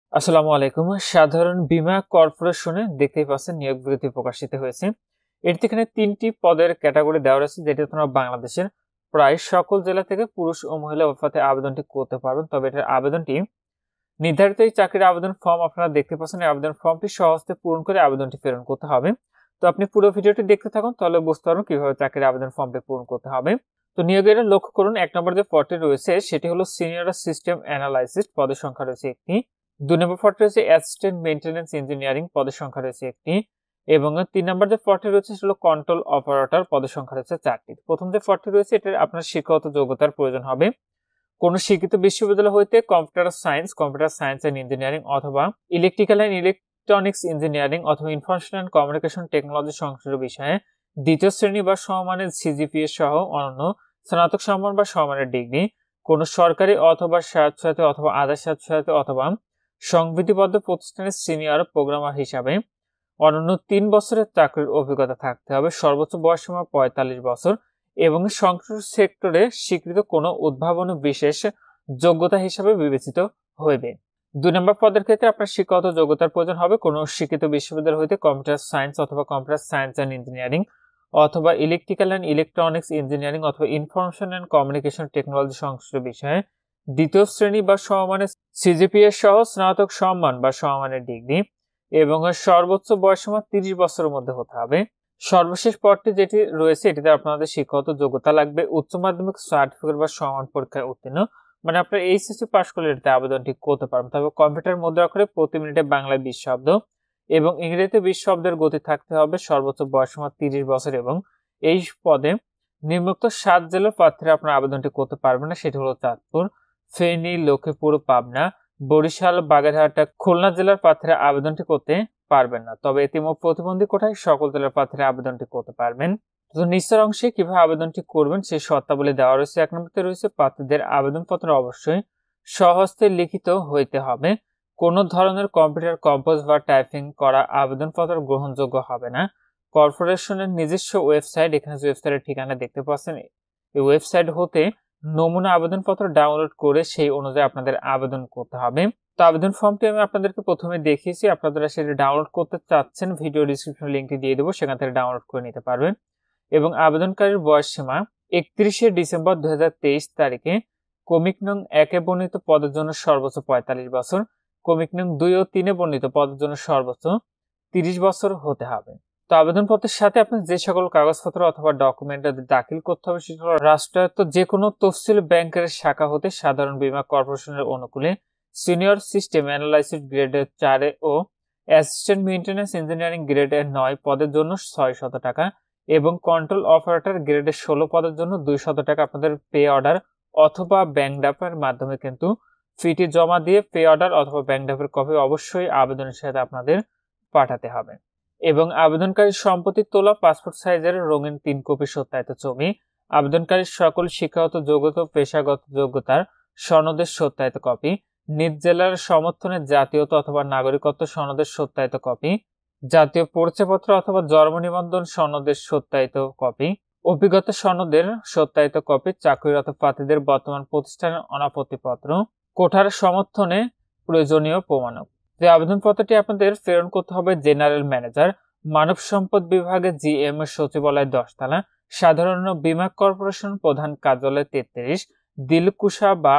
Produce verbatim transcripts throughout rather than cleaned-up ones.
আসসালামু আলাইকুম। সাধারণ বীমা কর্পোরেশনে দেখতেই পাচ্ছেন নিয়োগ বিজ্ঞপ্তি প্রকাশিত হয়েছে। এর এখানে তিনটি পদের ক্যাটাগরি দেওয়া রয়েছে, যেটি তোমরা বাংলাদেশের প্রায় সকল জেলা থেকে পুরুষ ও মহিলা উভয়তে আবেদনটি করতে পারবেন। তবে এটার আবেদনটি নির্ধারিত এই চাকরির আবেদন ফর্ম আপনারা দেখতে পাচ্ছেন। এই আবেদন ফর্মটি সহজে পূরণ করে আবেদনটি প্রেরণ করতে হবে। তো আপনি পুরো ভিডিওটি দেখতে থাকুন, তাহলে বুঝতে পারবেন কিভাবে চাকরির আবেদন ফর্মটি পূরণ করতে হবে। তো নিয়োগের লক্ষ্য করুন, এক নম্বর যে পদটি রয়েছে সেটি হলো সিনিয়র সিস্টেম অ্যানালাইসিস্ট, পদের সংখ্যা রয়েছে একটি। দুই নম্বর পদটি রয়েছে অ্যাসিস্ট্যান্ট মেইনটেনেন্স ইঞ্জিনিয়ারিং, পদের সংখ্যা রয়েছে একটি। এবং তিন নম্বর যে পদটি রয়েছে সেটা হলো কন্ট্রোল অপারেটর, পদের সংখ্যা রয়েছে চারটি। প্রথম যে পদটি রয়েছে এটা আপনার শিক্ষাগত যোগ্যতার প্রয়োজন হবে। কোন শিক্ষিত বিশ্ববিদ্যালয় হইতে computer science, computer science and engineering অথবা ইলেকট্রিক্যাল এন্ড ইলেকট্রনিক্স ইঞ্জিনিয়ারিং অথবা ইনফরমেশন এন্ড কমিউনিকেশন টেকনোলজি সংশ্লিষ্ট বিষয়ে দ্বিতীয় শ্রেণী বা সমমানের সিজিপিএ সহ অনন্য স্নাতক সম্মান বা সমমানের ডিগ্রি, কোন সরকারি অথবা স্বায়ত্তশাসিত অথবা আধা স্বায়ত্তশাসিত অথবা সংবিধিবদ্ধ প্রতিষ্ঠানের সিনিয়র প্রোগ্রামার হিসাবে অনন্য তিন বছরের চাকরির অভিজ্ঞতা থাকতে হবে। সর্বোচ্চ বয়সসীমা পঁয়তাল্লিশ বছর এবং সংশ্লিষ্ট সেক্টরে স্বীকৃত কোনো উদ্ভাবনী বিশেষ যোগ্যতা হিসাবে বিবেচিত হইবে। দুই নম্বর পদের ক্ষেত্রে আপনার শিক্ষাগত যোগ্যতার প্রয়োজন হবে। কোনো শিক্ষিত বিশ্ববিদ্যালয় হইতে কম্পিউটার সায়েন্স অথবা কম্পিউটার সায়েন্স অ্যান্ড ইঞ্জিনিয়ারিং অথবা ইলেকট্রিক্যাল অ্যান্ড ইলেকট্রনিক্স ইঞ্জিনিয়ারিং অথবা ইনফরমেশন অ্যান্ড কমিউনিকেশন টেকনোলজি সংশ্লিষ্ট বিষয়ে দ্বিতীয় শ্রেণী বা সমমানের সিজিপিএ সহ স্নাতক সম্মান বা সমমানের ডিগ্রি এবং সর্বোচ্চ বয়সসীমা তিরিশ বছরের মধ্যে হতে হবে। সর্বশেষ পদটি যেটি রয়েছে এটিতে আপনাদের শিক্ষাগত যোগ্যতা লাগবে উচ্চ মাধ্যমিক সার্টিফিকেট বা সমান পরীক্ষায় উত্তীর্ণ, মানে আপনার এইচএসসি পাস করলে এটাতে আবেদনটি করতে পারবেন। তবে কম্পিউটার মুদ্রা করে প্রতি মিনিটে বাংলায় বিশ শব্দ এবং ইংরেজিতে বিশ শব্দের গতি থাকতে হবে। সর্বোচ্চ বয়সসীমা তিরিশ বছর এবং এই পদে নিম্নোক্ত সাত জেলার প্রার্থীরা আপনার আবেদনটি করতে পারবেন না, সেটি হলো চাঁদপুর, ফেনী, লক্ষ্মীপুর, পাবনা, বরিশাল, বাগেরহাট, খুলনা জেলার প্রার্থীরা আবেদনটি করতে পারবেন না। তবে এতিম প্রতিবন্ধী কোটায় সকল জেলার প্রার্থীরা আবেদনটি করতে পারবেন। তো নিচের অংশে কিভাবে আবেদনটি করবেন সেই শর্তাবলী দেওয়া রয়েছে। এক নম্বরে রয়েছে প্রার্থীদের আবেদনপত্র অবশ্যই স্বহস্তে লিখিত হইতে হবে। কোন ধরনের কম্পিউটার কম্পোজ বা টাইপিং করা আবেদনপত্র গ্রহণযোগ্য হবে না। কর্পোরেশনের নিজস্ব ওয়েবসাইট, এখানে যে ওয়েবসাইটের ঠিকানা দেখতে পাচ্ছেন এই ওয়েবসাইট হতে নমুনা আবেদনপত্র ডাউনলোড করে সেই অনুযায়ী আপনাদের আবেদন করতে হবে। তো আবেদন ফর্মটি আমি আপনাদেরকে প্রথমে দেখিয়েছি, আপনারা সেটা ডাউনলোড করতে চাচ্ছেন ভিডিও ডিসক্রিপশন লিংকটি দিয়ে দেবো, সেখান থেকে ডাউনলোড করে নিতে পারবেন। এবং আবেদনকারীর বয়স সীমা একত্রিশে ডিসেম্বর দুই হাজার তেইশ তারিখে ক্রমিক নং একে বর্ণিত পদের জন্য সর্বোচ্চ পঁয়তাল্লিশ বছর, ক্রমিক নং দুই ও তিনে বর্ণিত পদের জন্য সর্বোচ্চ তিরিশ বছর হতে হবে। তো আবেদনপত্রের সাথে আপনার যে সকল কাগজপত্র অথবা ডকুমেন্ট দাখিল করতে হবে সেটা হলো রাষ্ট্রায়ত্ত যে কোনো তফসিল ব্যাংকের শাখা হতে সাধারণ বীমা কর্পোরেশনের অনুকূলে সিনিয়র সিস্টেম অ্যানালাইসিস গ্রেডের চারে ও অ্যাসিস্ট্যান্ট মেইনটেনেন্স ইঞ্জিনিয়ারিং গ্রেডের নয় পদের জন্য ছয়শত টাকা এবং কন্ট্রোল অপারেটর গ্রেডের ষোলো পদের জন্য দুইশত টাকা আপনাদের পে অর্ডার অথবা ব্যাংক ড্রাফটের মাধ্যমে কিন্তু ফিটি জমা দিয়ে পে অর্ডার অথবা ব্যাংক ড্রাফটের কপি অবশ্যই আবেদনের সাথে আপনাদের পাঠাতে হবে। এবং আবেদনকারীর সম্পত্তি তোলা পাসপোর্ট সাইজের রঙিন তিন কপি সত্যায়িত ছবি, আবেদনকারীর সকল শিক্ষাগত যোগ্যতা পেশাগত যোগ্যতার সনদের সত্যায়িত কপি, নিজ জেলার সমর্থনে জাতীয়তা অথবা নাগরিকত্ব সনদের সত্যায়িত কপি, জাতীয় পরিচয়পত্র অথবা জন্ম নিবন্ধন সনদের সত্যায়িত কপি, অভিজ্ঞতা সনদের সত্যায়িত কপি, চাকরিরত প্রার্থীদের বর্তমান প্রতিষ্ঠানের অনাপত্তিপত্র, কোঠার সমর্থনে প্রয়োজনীয় প্রমাণক। যে আবেদনপত্রটি আপনাদের প্রেরণ করতে হবে জেনারেল ম্যানেজার, মানব সম্পদ বিভাগে জিএম সচিবালয় দশতলা, সাধারণ বীমা কর্পোরেশন প্রধান কার্যালয় তেত্রিশ, দিলকুশা বা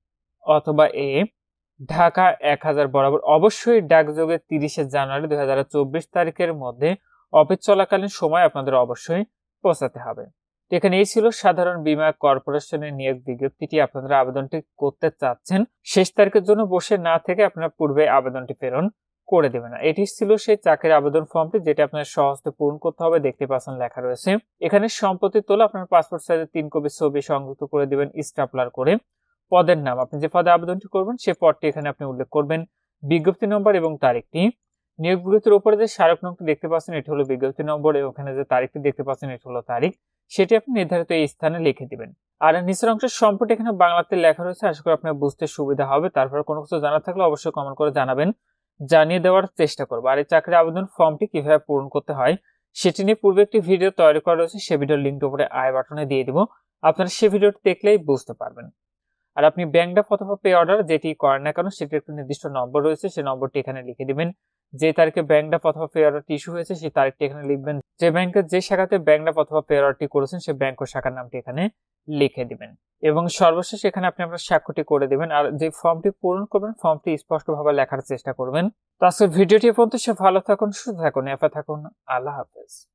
অথবা এ, ঢাকা এক হাজার বরাবর। অবশ্যই ডাকযোগে তিরিশে জানুয়ারি দুই হাজার চব্বিশ তারিখের মধ্যে অফিস চলাকালীন সময় আপনাদের অবশ্যই পৌঁছাতে হবে। এখানে এই ছিল সাধারণ বীমা কর্পোরেশনের নিয়োগ বিজ্ঞপ্তিটি। আপনারা আবেদনটি করতে চাচ্ছেন, শেষ তারিখের জন্য বসে না থেকে আপনারা পূর্বে আবেদনটি প্রেরণ করে দেবেন না। এটি ছিল সেই চাকরির আবেদন ফর্মটি যেটা আপনার সহজে পূরণ করতে হবে। দেখতে পাচ্ছেন লেখা রয়েছে এখানে সম্পত্তি তোলা আপনার পাসপোর্ট সাইজের তিন কপি ছবি সংযুক্ত করে দিবেন স্টাপলার করে, পদের নাম আপনি যে পদে আবেদনটি করবেন সেই পদটি এখানে আপনি উল্লেখ করবেন, বিজ্ঞপ্তি নম্বর এবং তারিখটি, নিয়োগ বিজ্ঞপ্তির উপরে যে স্মারক নংটি দেখতে পাচ্ছেন এটি হলো বিজ্ঞপ্তি নম্বর এবং ওখানে যে তারিখটি দেখতে পাচ্ছেন এটি হলো তারিখ, সেটি আপনি নির্ধারিত এই স্থানে লিখে দিবেন। আর নিচের অংশের সম্পর্কে এখানে বাংলাতে লেখা রয়েছে, আশা করি আপনার বুঝতে সুবিধা হবে। তারপর কোনো কিছু জানার থাকলে অবশ্যই কমেন্ট করে জানাবেন, জানিয়ে দেওয়ার চেষ্টা করবো। আর এই চাকরির আবেদন ফর্মটি কিভাবে পূরণ করতে হয় সেটি নিয়ে পূর্বে একটি ভিডিও তৈরি করা রয়েছে, সে ভিডিওর লিঙ্কটি উপরে আই বাটনে দিয়ে দিব, আপনারা সেই ভিডিওটি দেখলেই বুঝতে পারবেন। আর আপনি ব্যাংক ড্রাফট অথবা পে অর্ডার যেটি করেন না কেন সেটির একটি নির্দিষ্ট নম্বর রয়েছে, সেই নম্বরটি এখানে লিখে দিবেন। যে তারিখে ব্যাংক ড্রাফট অথবা পে অর্ডারটি ইস্যু হয়েছে সেই তারিখটি এখানে লিখবেন। যে ব্যাংকের যে শাখাতে ব্যাংক ড্রাফট অথবা পে অর্ডারটি করেছেন সেই ব্যাংক ও শাখার নামটি এখানে লিখে দিবেন এবং সর্বশেষ এখানে আপনি আপনার স্বাক্ষরটি করে দিবেন। আর যে ফর্মটি পূরণ করবেন ফর্মটি স্পষ্টভাবে লেখার চেষ্টা করবেন। তো আজকের ভিডিওটি পর্যন্ত সে ভালো থাকুন, সুস্থ থাকুন, এফা থাকুন। আল্লাহ হাফেজ।